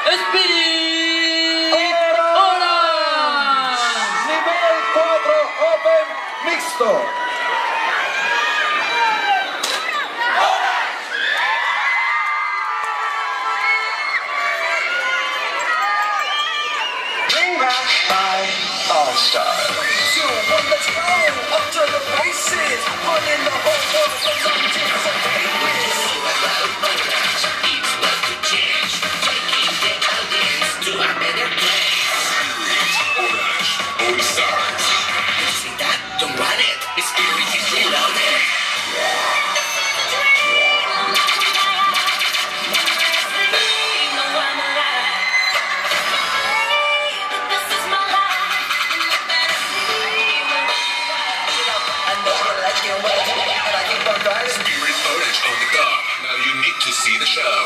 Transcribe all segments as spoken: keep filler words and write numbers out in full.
Spirit Orange. Nivel cuatro Open Mixto. All Stars. So, well, let's go up to the races, running the whole world for some chance of greatness. It's what to change, taking the audience to a better place. Orange, All Stars. You see that? Don't want it. The spirit is reloaded. Spirit Orange on the go. Now you need to see the show.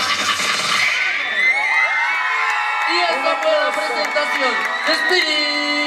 Y esta fue la presentación de Spirit